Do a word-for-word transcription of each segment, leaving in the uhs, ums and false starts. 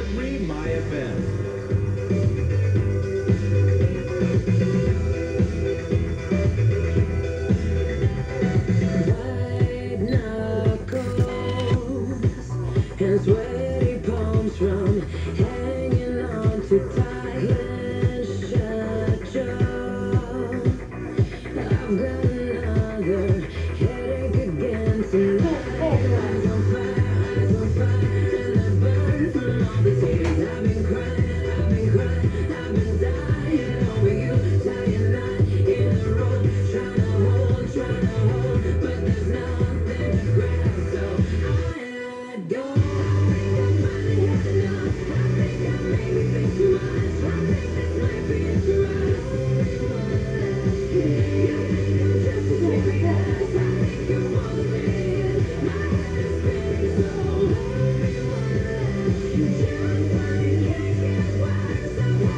three MyFM. White knuckles and sweaty palms from hanging on to tight clenched jaw. I've got another headache again tonight. Eyes on fire, eyes on fire, and I burn from all the tears. I've been crying, I've been crying, I've been dying over you, dying night in a row, trying to hold, trying to hold, but there's nothing to grab, so I let go. I think I finally had enough. I think I maybe think too much. I think this might be it for us. You think I'm just as serious. I think you're full of it. My head is spinning so. You just finally can't get worse. So what?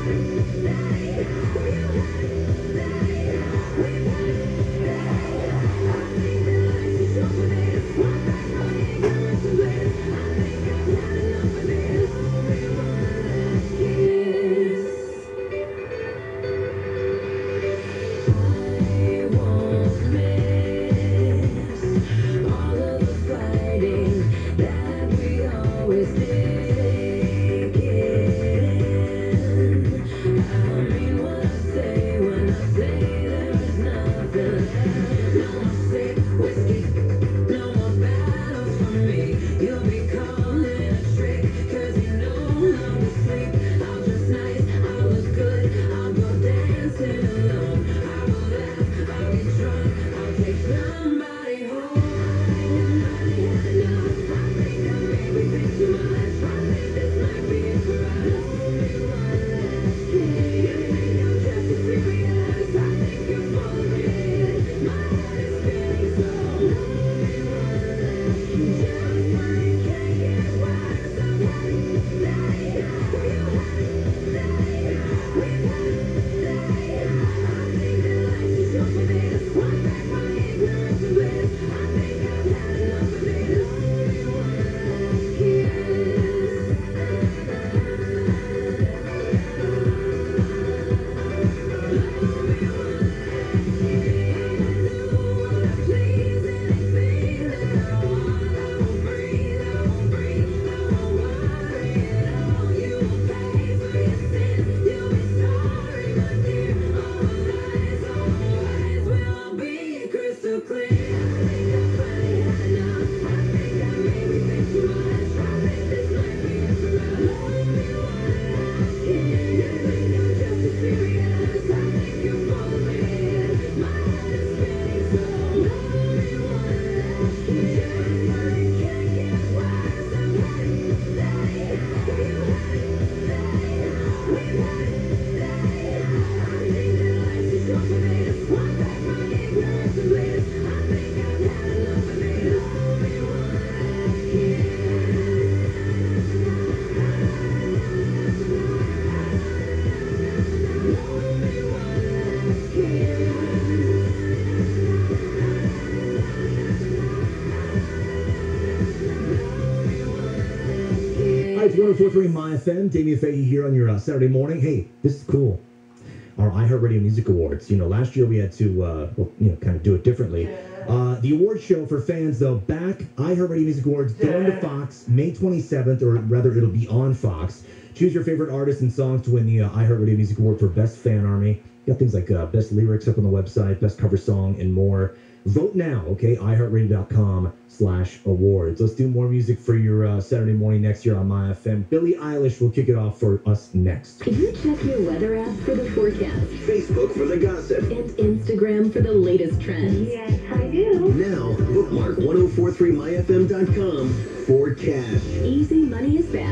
one oh four point three MyFM, Damien Fahey here on your uh, Saturday morning. Hey, this is cool. Our iHeartRadio Music Awards. You know, last year we had to, uh, well, you know, kind of do it differently. Uh, the award show for fans, though, back iHeartRadio Music Awards, going to Fox, May twenty-seventh, or rather, it'll be on Fox. Choose your favorite artists and songs to win the uh, iHeartRadio Music Award for Best Fan Army. Got things like uh, Best Lyrics up on the website, Best Cover Song, and more. Vote now, okay? i heart radio dot com slash awards. Let's do more music for your uh, Saturday morning next year on MyFM. Billie Eilish will kick it off for us next. Can you check your weather app for the forecast? Facebook for the gossip. And Instagram for the latest trends? Yes, I do. Now, bookmark ten forty-three my f m dot com for cash. Easy money is back.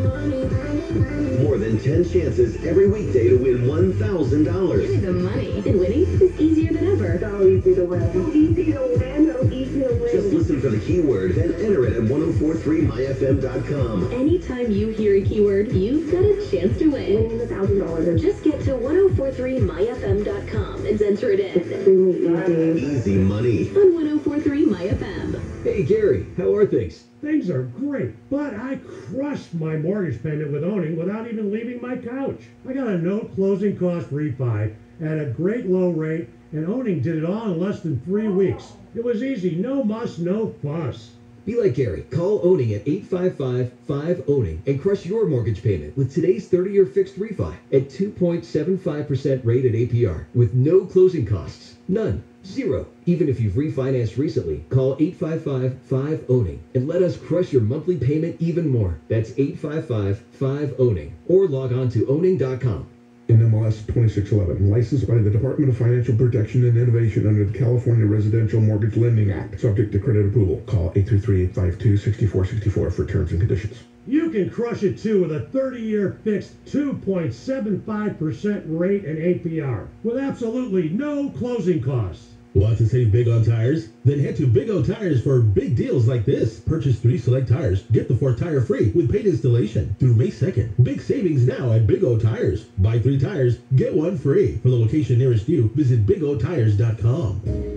More than ten chances every weekday to win one thousand dollars. Give me the money. And winning is easier than ever. So easy to win. Easy to win. So easy to win. Just listen for the keyword, then enter it at ten forty-three my f m dot com. Anytime you hear a keyword, you've got a chance to win. Winning a thousand dollars. Just get to ten forty-three my f m dot com and enter it in. Extremely easy. Easy money. On ten forty-three MyFM. Hey, Gary, how are things? Things are great, but I crushed my mortgage payment with owning without even leaving my couch. I got a no closing cost refi at a great low rate, and owning did it all in less than three weeks. It was easy, no muss, no fuss. Be like Gary. Call Owning at eight five five, five, owning and crush your mortgage payment with today's thirty-year fixed refi at two point seven five percent rate at A P R with no closing costs. None. Zero. Even if you've refinanced recently, call eight five five, five, owning and let us crush your monthly payment even more. That's eight five five, five, owning or log on to owning dot com. N M L S twenty-six eleven, licensed by the Department of Financial Protection and Innovation under the California Residential Mortgage Lending Act. Subject to credit approval. Call eight three three, eight five two, six four six four for terms and conditions. You can crush it too with a thirty-year fixed two point seven five percent rate and A P R with absolutely no closing costs. Want to save big on tires? Then head to Big O Tires for big deals like this. Purchase three select tires, get the fourth tire free with paid installation through May second. Big savings now at Big O Tires. Buy three tires, get one free. For the location nearest you, visit big o tires dot com.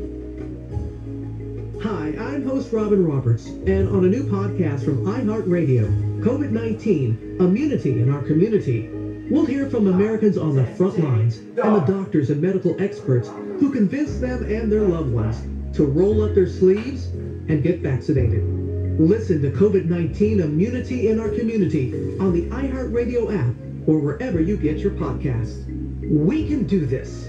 Hi, I'm host Robin Roberts, and on a new podcast from iHeartRadio, COVID nineteen, Immunity in Our Community, we'll hear from Americans on the front lines and the doctors and medical experts who convinced them and their loved ones to roll up their sleeves and get vaccinated. Listen to COVID nineteen Immunity in Our Community on the iHeartRadio app or wherever you get your podcasts. We can do this.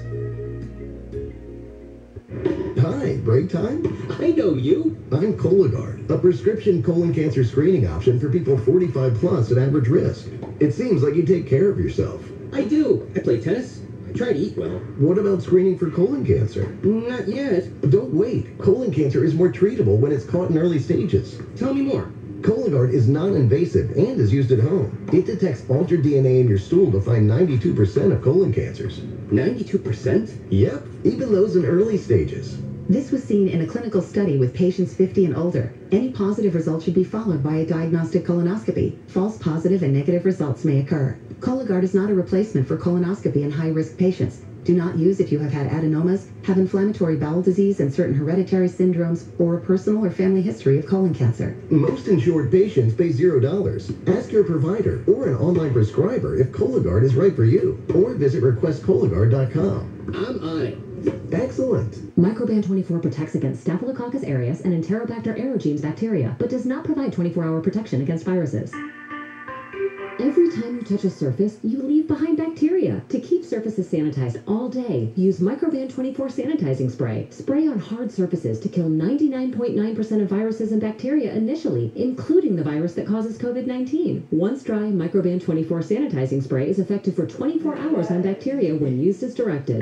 Hi, break time? I know you. I'm Cologuard, a prescription colon cancer screening option for people forty-five plus at average risk. It seems like you take care of yourself. I do. I play tennis. I try to eat well. What about screening for colon cancer? Not yet. Don't wait. Colon cancer is more treatable when it's caught in early stages. Tell me more. Cologuard is non-invasive and is used at home. It detects altered D N A in your stool to find ninety-two percent of colon cancers. ninety-two percent? Yep, even those in early stages. This was seen in a clinical study with patients fifty and older. Any positive result should be followed by a diagnostic colonoscopy. False positive and negative results may occur. Cologuard is not a replacement for colonoscopy in high-risk patients. Do not use if you have had adenomas, have inflammatory bowel disease and certain hereditary syndromes, or a personal or family history of colon cancer. Most insured patients pay zero dollars. Ask your provider or an online prescriber if Cologuard is right for you, or visit request cologuard dot com. I'm on it. Excellent. Microban twenty-four protects against Staphylococcus aureus and Enterobacter aerogenes bacteria, but does not provide twenty-four hour protection against viruses. Every time you touch a surface, you leave behind bacteria. To keep surfaces sanitized all day, use Microban twenty-four sanitizing spray. Spray on hard surfaces to kill ninety-nine point nine percent of viruses and bacteria initially, including the virus that causes COVID nineteen. Once dry, Microban twenty-four sanitizing spray is effective for twenty-four hours on bacteria when used as directed.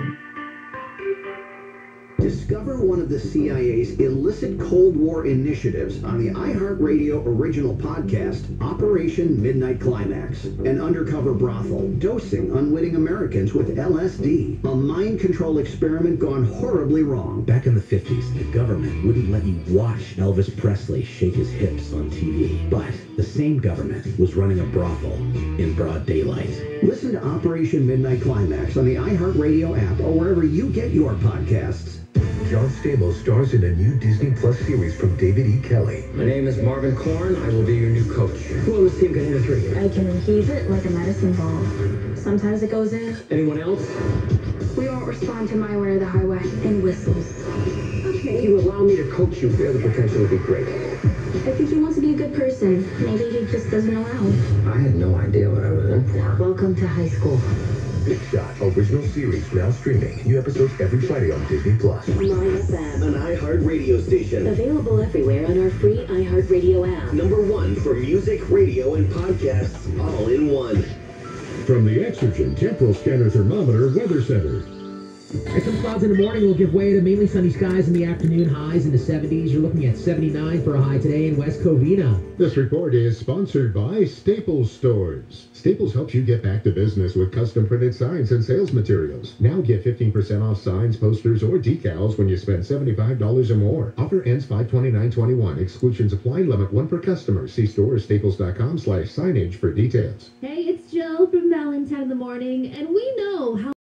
Discover one of the C I A's illicit Cold War initiatives on the iHeartRadio original podcast, Operation Midnight Climax, an undercover brothel dosing unwitting Americans with L S D, a mind control experiment gone horribly wrong. Back in the fifties, the government wouldn't let you watch Elvis Presley shake his hips on T V, but the same government was running a brothel in broad daylight. Listen to Operation Midnight Climax on the iHeartRadio app or wherever you get your podcasts. John Stamos stars in a new Disney Plus series from David E. Kelly. My name is Marvin Korn. I will be your new coach. Who on this team can hit a three? I can heave it like a medicine ball. Sometimes it goes in. Anyone else? We won't respond to my way or the highway and whistles. Okay. If you allow me to coach you, fair, the potential would be great. I think he wants to be a good person. Maybe he just doesn't allow. I had no idea what I was in for. Welcome to high school. Big Shot original series now streaming. New episodes every Friday on Disney Plus. MyFM, an iHeart radio station. Available everywhere on our free iHeartRadio app. Number one for music, radio, and podcasts, all in one. From the Exergen Temporal Scanner Thermometer Weather Center. Some clouds in the morning will give way to mainly sunny skies in the afternoon, highs in the seventies. You're looking at seventy-nine for a high today in West Covina. This report is sponsored by Staples Stores. Staples helps you get back to business with custom printed signs and sales materials. Now get fifteen percent off signs, posters, or decals when you spend seventy-five dollars or more. Offer ends five twenty-nine twenty-one. Exclusions apply. Limit one per customer. See store staples dot com slash signage for details. Hey, it's Jill from Valentine in the Morning, and we know how